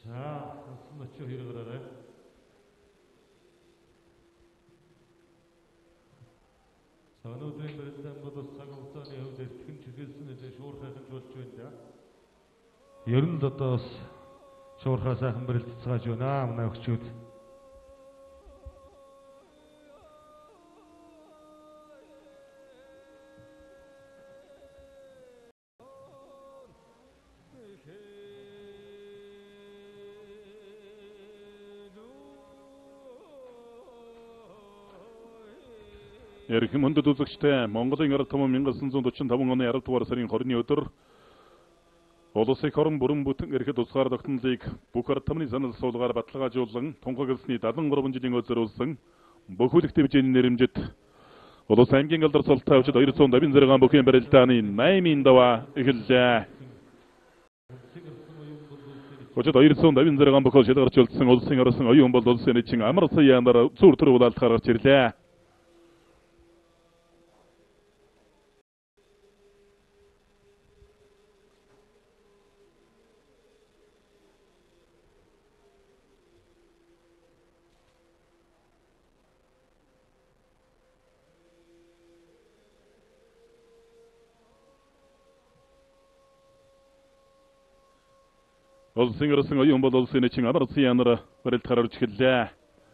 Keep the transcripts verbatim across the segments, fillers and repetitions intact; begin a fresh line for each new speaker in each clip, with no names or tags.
자, 순나치 hiragararay. За өнөөдрийн барилдаан бол бас цаг хугацааны хувьд эртхэн чиглэлсэн шуурхайхан болж байна. Ер нь л одоо бас шуурхай сайхан барилдцгааж байна манай өгчүүд.
Ярих мөндөд үзэгчтэй Монголын ард түмэн 천구 forty-five оны арав дугаар сарын twenty-ны өдөр улс их орон бүрэн бүтэн эрхэд тусгаар тогтнолыг бүх ард түмний санал суулгаар баталгаажуулан тунхагласны seventy-three жилийн өдөр үлсэн бүх үлэх дэвжээний нэрэмжит улс аймгийн алдар султай өчид two hundred fifty-six бүхэн барилдааны eighth-ийн даваа эхэллээ. Өчид two hundred fifty-six бүхэн шилгарч үлдсэн улсын орсон оюун бол улсын эчин амар саяанаар зүр төр улаалт гаргаж ирлээ. Улсын орсон оюун бол улсын эчин амар саяанаар барилт гаргаж эхэллээ.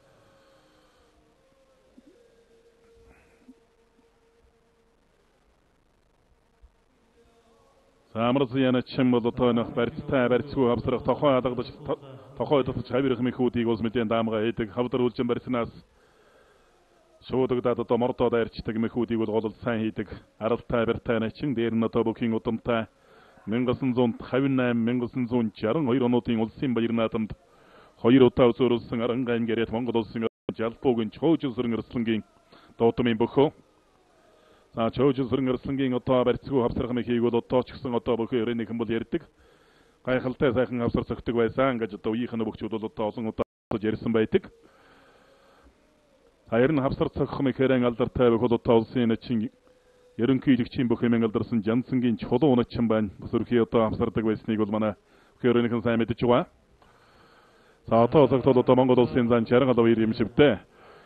Амар саяаны чин бол тоонох барьцтай барьцгүй хавсрах тохой алгадаж тохой дотор хавирах мэхүүдийг улс мэдэн даамга хийдэг хавдар үлжин барьснаас шуудагдаад одоо мордоо дайрчдаг мэхүүдийг бол гол сайн хийдэг аралтай барьтай чин дээр нь одоо бүхийн удамтай nineteen fifty-eight nineteen sixty-two онуудын улсын баяр наадамд хоёр удаа үзүүлсэн Аранга аймгаарт Монгол улсын жалбуугийн чоожсрын өрслөнгийн доотмын бөхөө. За чоожсрын өрслөнгийн одоо барьцгүй хавсрах мэхийг бол одоо ч гэсэн одоо бөхөө өрөөнийхэн бол ярьдаг. Гайхалтай сайхан хавсар цогтөг байсан гэж одоо үеийнхэн бөхчүүд бол одоо олон удаа ярьсан байдаг. Хайр нь хавсар цогх мэхэрэн алдартай бөхөө одоо улсын эчин ерөнхийлөгчийн бүх хэмээн алдарсан Жансангийн чулуун уначин байна. Бас өрхий одоо хамсардаг байсныг бол манай хөрөнийхэн сайн мэдэж байгаа. За одоо цагт одоо Монгол улсын зан чарга лав юм шивтэй.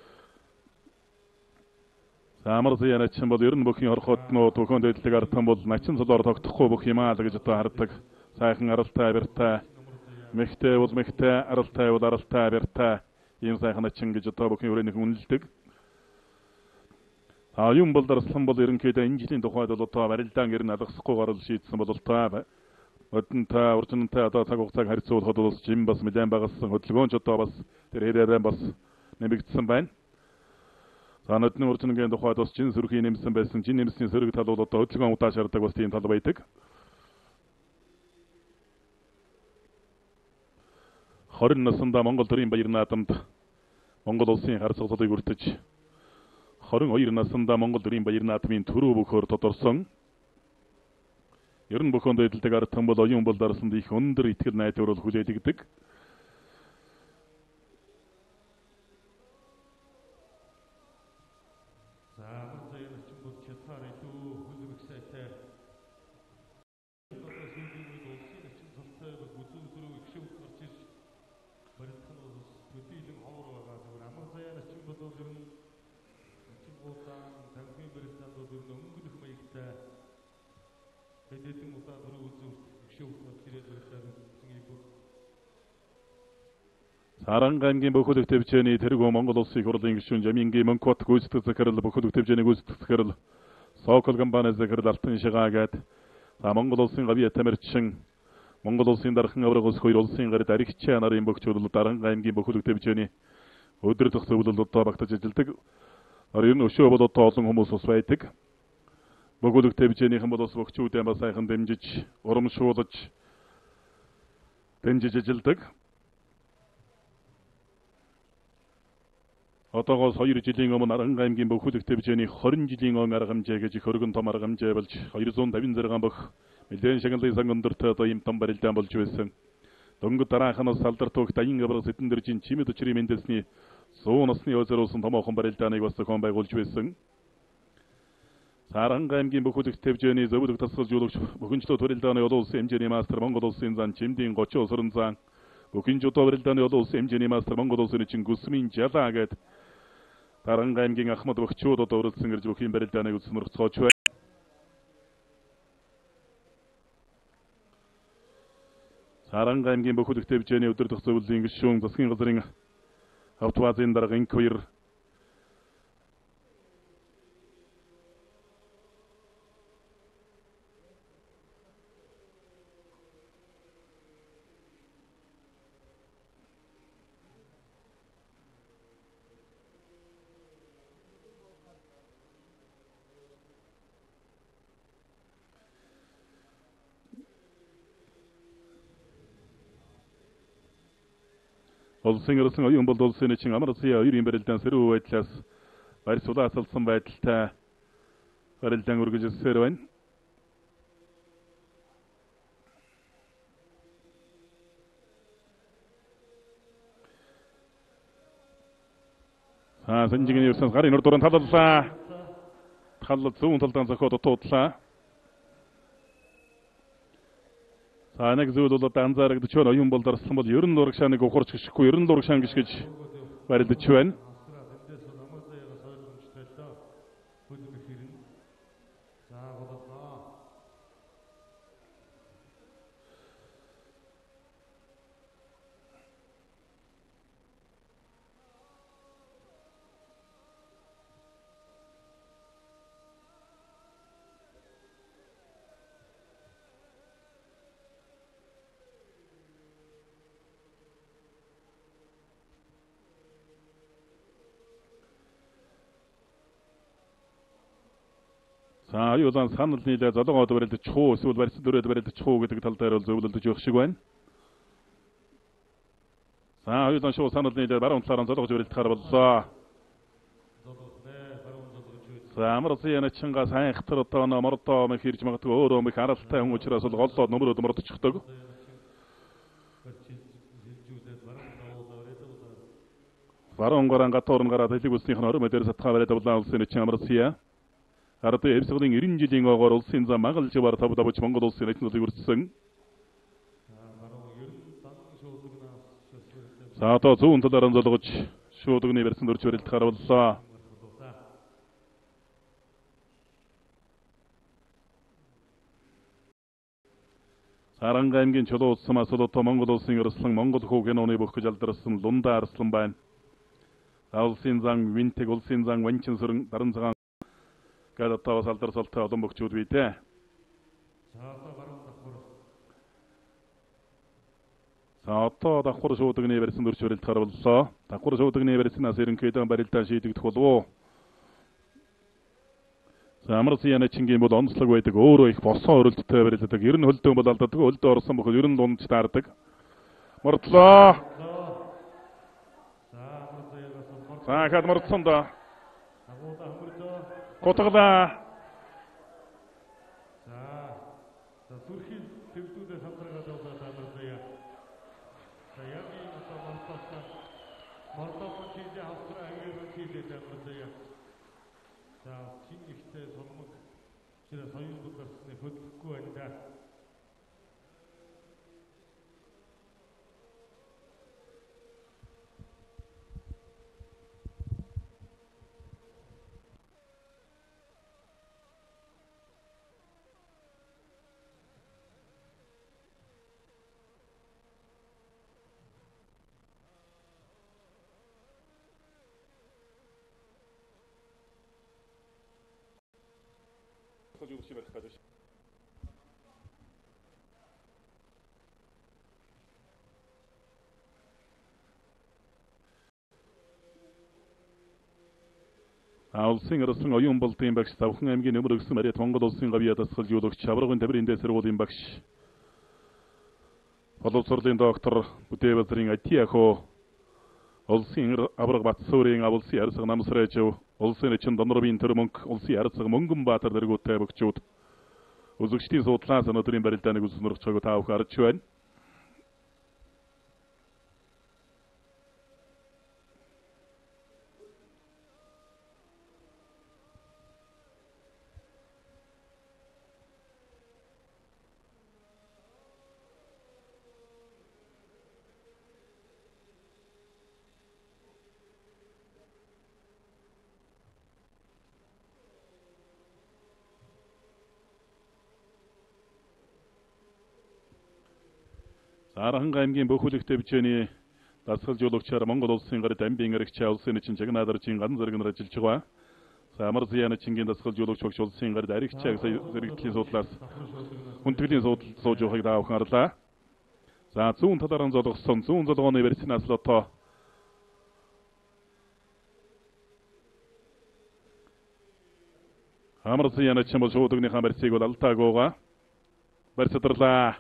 За амар заяа начин бол ер нь бүхийн орхотнууд бүхэн дэдлэг артан бол начин цолоор тогтохгүй бүх юм аа л гэж одоо хардаг. Сайхан аралтай барьтай мэгтэй бол мэгтэй аралтай бол аралтай барьтай ийм сайхан начин гэж одоо бүхийн хөрөнийхэн үнэлдэг. А юм бол дарслан бол ерөнхийдөө энэ жилийн тухайд бол одоо барилдаан гэр нь алгасахгүй гарал шийдсэн бол таа өдөнтэй уржинтай одоо цаг хугацааг харьцуулахад бол жим бас нэлээд багассан хөдөлгөөнч одоо бас тэр хэрээрээ бас нэмэгдсэн байна. За өдний уржингийн тухайд бас жин сөрөхийн нэмсэн байсан жин нэмсний сөрөг тал бол одоо хөдөлгөөн удаа шаарддаг бас тийм тал байдаг. twenty наснда Монгол төрийн баяр наадамд Монгол улсын хар цогцолыг өртөж twenty-two наснда Монгол төрийн баяр наадмын төрөө бөхөөр тодорсон. Ер нь бүхэн дэдэлдэг ард түмэн бол оюун бол дарсанд их өндөр итгэл найдвар бол хүлээлгдэг.
За амар заяа начин бол чатаар илүү хүлэмж сайтай. Одоо сүүлийн үед улсын начин цолтой бүзүү төрөө их шивд гарч ирж барилдах нь бол төдийлөн ховор байгаа. Зүгээр амар заяа начин бол ер нь Улаан танхимын барилдаанд бол ер нь өнгөлөх маягтай хэдэн удаа төрөө үзүүлж гişүүх ирээд байрлаад үзсэн юм бүх.
Аранга аймгийн бүх үлэх дэвжээний тэргүү Монгол улсын их хурлын гишүүн Жамингийн Мөнхбат гүйцэтгэх захирал бүх үлэх дэвжээний гүйцэтгэх захирал Сокол компани захирал Алтан Шигаагаад за Монгол улсын гавьяа тамирчин Монгол улсын дархан авраг улс хоёр улсын гарид аригчаа нарын бөхчүүд бол Аранга аймгийн бүх үлэх дэвжээний өдөр зах зөвлөл одоо багтаж ажилладаг. Ер нь өшөө бол одоо олон хүмүүс ус байдаг. Бөгөлөг дэвжээнийхэн бол ус бөхчүүдээ бас сайхан дэмжиж, урамшуулж дэмжиж ажилладаг. Одоогоос two жилийн өмнө Аранга аймгийн бөхөлөг дэвжээний twenty жилийн он арга хэмжээ гэж их өргөн том арга хэмжээ болж two hundred fifty-six бөх нэлээд шагналын сан өндөртэй одоо ийм том барилдаан болж байсан. Дөнгөж дарааханаас салдар түүх даян авраг сэдэн дэржийн чимэд өчрийн мэндэлсний суу насны өзөрүүлсэн томоохон барилдааныг бас зохион байгуулж байсан. Аранга аймгийн бүх үлэх дэвжээний зөвлөг тасгалжуулагч бөхөнчлөө барилдааны олон улсын хэмжээний мастер Монгол улсын зан Жимдийн thirty усрын зан Бүхэн жото барилдааны улс хэмжээний мастер Монгол улсын чинь Гүсмийн Жала гээд Таранга аймгийн Ахмад Бөхчүүд одоо өрөлдсөн ирж бүхэн барилдааныг үзсэн өргөцгөөч байна. Таранга аймгийн Бөхөлх төвчний өдөр дэх зөвлөлийн гишүүн засгийн газрын автовазын дарга инквир Улсын ирсэн оюун бол улсын чин амар зэя хоёрын барилдаан сэрүү байдлаас барь сулаасалсан байдалтай барилдаан үргэлжилсээр байна. Аа санжигны ерсэн гарын нөр дуран таллаа. Талл зүүн талдан зохиод туудлаа. Санаг зүйл бол анзаарагдаж байна. Оюун бол дарсан бол ерөн дураг шаныг ухарч гიშгүй ерөн дураг шан гიშ гэж барилдаж байна. За юудан санал нийлээ золгоод барилдаж чуу эсвэл барьсан дөрөд барилдаж чуу гэдэг тал дээр бол зөвлөлдөж явах шиг байна. За юудан шуу санал нийлээ баруун талаар золгож барилдахаар боллоо. За амар зэна чинга сайн хатар одоо мордоо мэх ирж магадгүй өөрөө мэх аралтай хүн учраас бол голлоод нөмрөөд мордчихдог. Баруун гаран гатуурн гараад хэлэг үснийх нь орой дээр сатгаа бариад боллоо улсын чин амар зэя. Ард эрсгэлийн эрен жилийн огоор улсын зам магалж бар тав давч Монгол улсын эцнүүдийг үрдсэн. За одоо зүүн талаар золгож шуудгны барьсан дөрж барилдахаар боллоо. Таранга аймгийн чулуу улсмаас одоо Монгол улсын ерөнхөн Монгол хүүгийн оны бүх гэж алдарсан Лунда Арслан байна. Улсын зан Винтэг улсын зан Ванчин сүрэн даран цагаан гэдэг таваас алдар салтаа олон бөхчүүд бийтэй. За одоо давхар шуудгны барьсан дөрж барилдахаар боллоо. Давхар шуудгны барьснаас ерөнхийдөө барилдаан шийдэгдэх болов уу? За амар зэна чингийн бол онцлог байдаг. Өөрөө их босон өрөлттэй барилдадаг. Ер нь хөлдөөн бол алдадаг. Хөлдөө орсон бохол ер нь дунд таардаг. Мордлоо. За хад мордсон да. Котгола.
За. За зүрхийн төвдүүдээ хамтраагаад байгаа амарзая. За яг ийм одоо мартаасан. Мартаасан чигээ хавтраа ангиур чигээ амарзая. За чин ихтэй солмог чирээ соён дуусны хөдлөхгүй байна да.
Хочу себе сказать. Улсын ирсэн оюун болтын багш Завхан аймгийн нөмөр өгсөн Мариат Монгол улсын гавьяа дасгал юулагч Чаврагын тамирын дэсрүүлгийн багш боловсролын доктор Бүтэвэзрийн Атиахо улсын авраг Батсуурийн улсын арсаг намсрайжв улсын чин Донорбын төрмөнг улсын арсаг Мөнгөн Баатар дэргүүтэй бөгчүүд үзэгчдийн судлаас өнөөдрийн барилдааныг үзснөрч байгааг та бүхэн харж байна. Сааранга аймгийн Бөхүлэгтэй бичээний дасгал жуулагчаар Монгол улсын гарт амбийн аригч улсын чин жагнаадарчийн ган зэрэгнэр ажиллаж байгаа. За амар зяна чингийн дасгал жуулагч багш улсын гарт аригчааг зэрэгтлийн судлаас хүндэтгэлийн судал сууж байгааг даавхан харлаа. За зүүн талаараа золгосон зүүн золгооны версинаас лото амар зяна чин бол шуудагныхаа барьцыг бол алдаагүйгаа барьцадарлаа.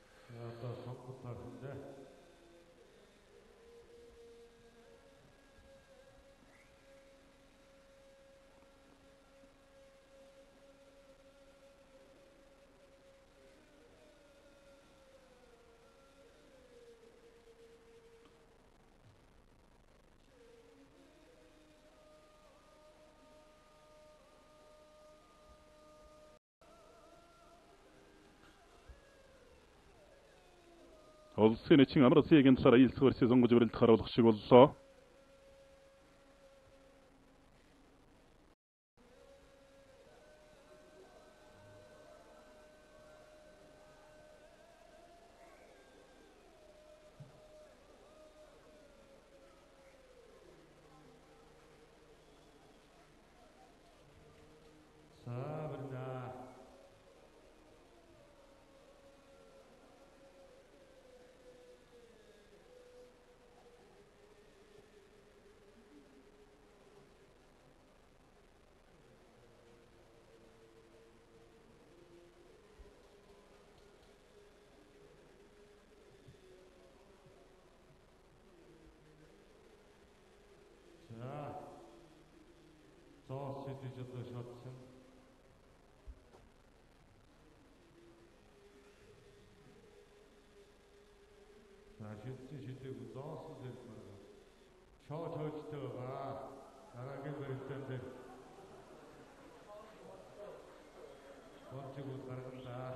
Улсын чин амар зягийн талаараа илс верси сонгож барилт харуулах шиг боллоо.
Зоос шидэж одоо шатсан. За шидсэн шидэг зоос зэрэг байна. Шоо тоочтой байгаа. Дараагийн барилтан дээр гонцог гаргалаа.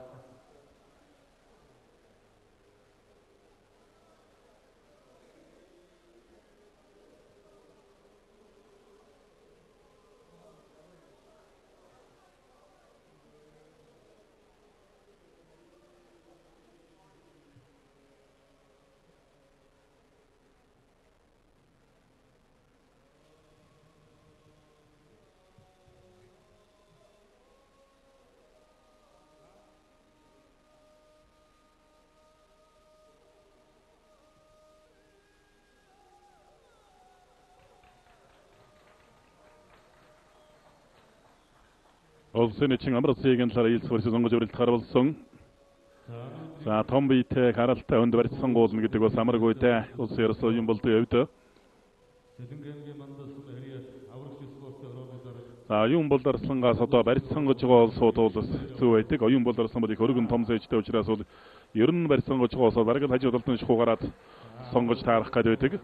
Улсын чин амар зягийн талаараа илс верси сонгож барилт харуулсан. За том биетэй харалтай өнд барьсан гуулна гэдэг бас амаргүй дээ. Улсын ерөөсөө юм болдгоо өвдөө.
Сэдэнгийн мандас эриэс аврагч спортын орооны дараа.
За оюун бол дарслангаас одоо барьсан гож байгаа улсууд бол зүү байдаг. Оюун бол дарсан бол их өргөн том зэжтэй учраас бол ер нь барьсан гож байгаа улсууд бараг л хажуудалд нь шухугараад сонгож таарах гээд байдаг.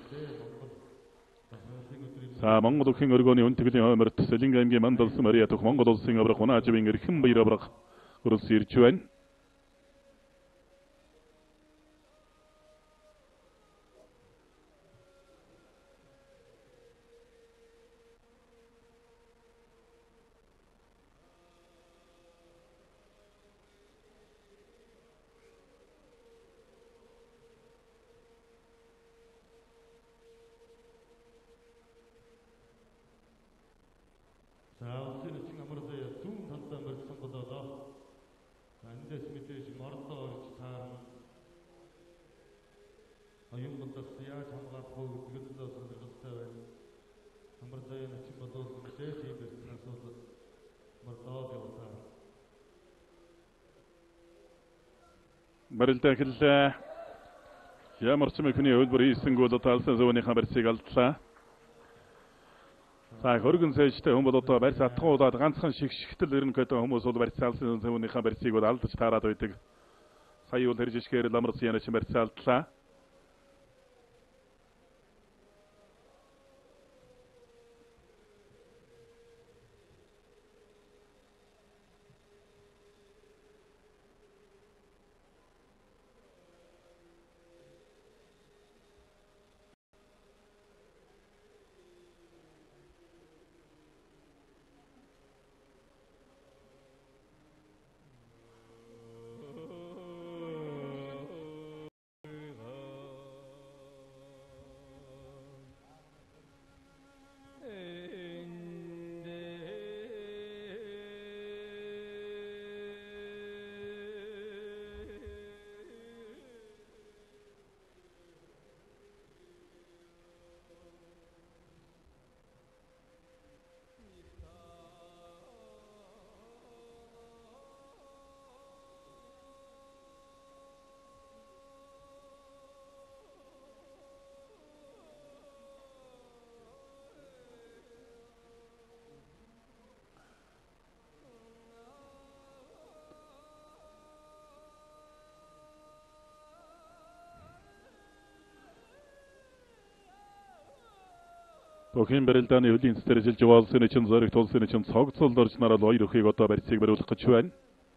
За Монгол өхөн өргөний үнтгэлийн хойморт Сэлэнг аймгийн Мандалс Мариа дөх Монгол улсын аврах унаажбын эрхэм баяр аврах хөрс ирж байна.
За улсын чин амар зяа зүүн талдаа барьсан болоо. За эндээс мэдээж мордоо орж таарна. Оюун бодос яаж хамгаалах вэ гэдэг нь сонирхолтой байна. Амар зяа чин бодос мэдээж ийм барьсан асуудал мордоо явуулаа.
Барилтаа хэллээ. Ямар ч юм хүний хөлбөр хийсэн гол талсан зүүнийхээ барьцыг алдлаа. За хөргөн сэжтэй хүмүүс одоо барьц атгуудаад ганцхан шигшгтэл ерөнхийдөө хүмүүс бол барьц алсан зүүнийхээ барьцыг бол алдаж таарад байдаг. Сая бол хэрж ишгээр ламрц яна чи барьц алдлаа. Бүхэн барилдааны хөлийн цэцээр жилж улсын чинь зоригт улсын чинь цогцолд орж нараад хоёр өхийг одоо барьцыг бариулах гэж байна.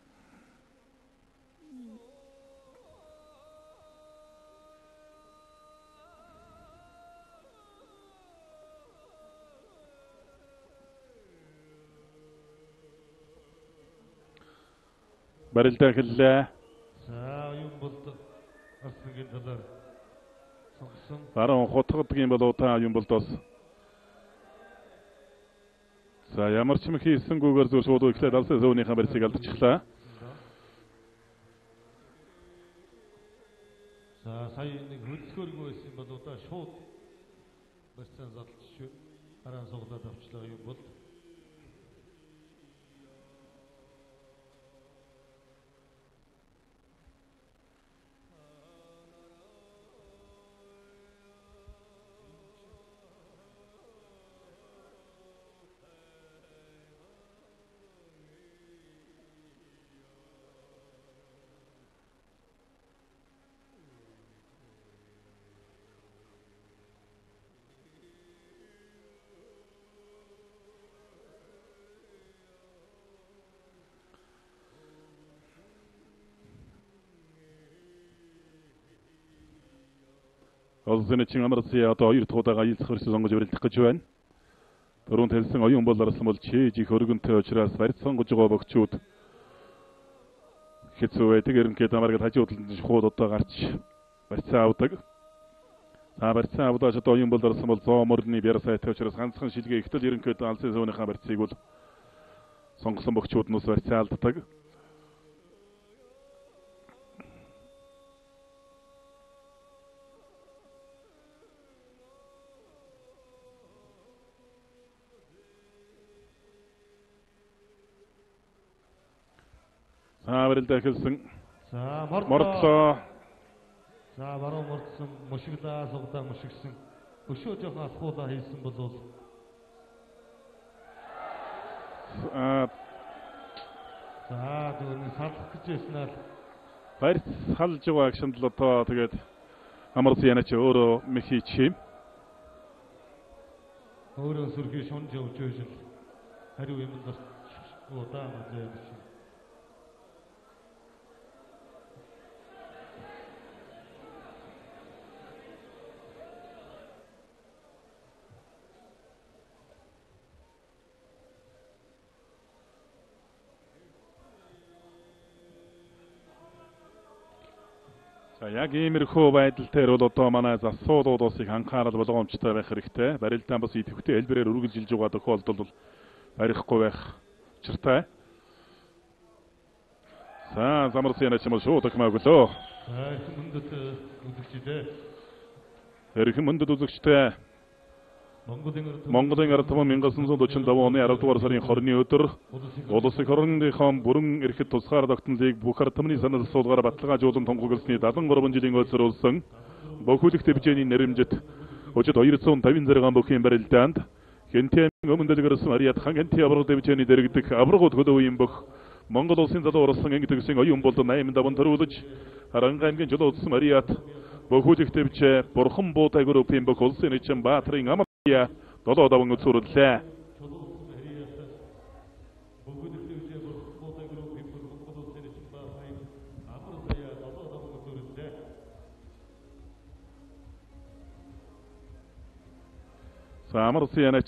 Барилдаа хэллээ.
За юм бол асгийн талаар сонгосон.
Баруун хутгадгийн болоо та юм бол тос. За ямар ч юм хийсэнгүүгээр зөв шууд ихлээд алсын зөөнийхээ барьцыг алдчихлаа.
За сая нэг хөлсгөргүй байсан бол одоо шууд барьцаа залж хараа суглаад авчлаа юм бол
Улсын чинь Амарсиа одоо хоёр дахь удаага айлцах хөрсөж сонгож барилдах гэж байна. Дөрөв хэлсэн оюун бол арсан бол чийж их өргөнтэй учраас барьц сонгож байгаа богчууд хэцүү байдаг. Ерөнхийдөө амаргад хажууд талд шууд одоо гарч барьцаа авдаг. За барьцаа авдаж одоо оюун бол арсан бол зоо мөрний бяр сайтай учраас ганцхан шилгээ ихтэл ерөнхийдөө алсын зөөнийхөө барьцыг бол сонгосон богчууд нь ус барьцаа алддаг. Барилдаа хэлсэн.
За
мордлоо.
За баруун мордсон мушиглаа суглаа мушигсэн. Өшөө жоохон алхуулаа хийсэн бол
Аа
за түүний салах гэж байсан аа
барьц салж байгаа агшинд л одоо тэгээд Амарсиа ч өөрөө мэхий чим.
өөрөө сүрхий шунж явж байшил хариу юм дэрч удаа мазаа биш.
За яг иймэрхүү байдал дээр бол одоо манай асуудлууд бас их анхаарал болгоомжтой байх хэрэгтэй. Барилдаан бас идэвхтэй хэлбэрээр үргэлжилж байгаа тохиолдолд бол барихгүй байх учиртай. За Амарсиа ч юм уу шууд ахмааглоо.
За их мөндөд үзэгчтэй.
Эрхэм мөндөд үзэгчтэй. Монголын ард түмэн 천구 сорок пять оны арав дугаар сарын хорны өдөр улс их орныхоо бүрэн эрхэд тусгаар тогтнолыг бүх ард түмний санал асуулгаар баталгаажуулан тунхагласны даатан гурван жилийн өсөр улсан бохүлэх төвчний нэрэмжит өчид хоёр зуун тавин зэрэг бүхийн барилдаанд хэнтэн өмнөд гэрсэн ариат хан хэнтэн авраг төвчний дэрэгдэх аврагууд хөдөө юм бөх Монгол улсын залуу орсон ангитгсэн оюун болд восемь даван төрүүлж Харанга аймгийн жолоо утсан ариат бохүлэх төвчээ бурхан буутай группийн бөх улсын эчин баатрын Амарсиа долоо даван үзүүллээ. За Амарсиа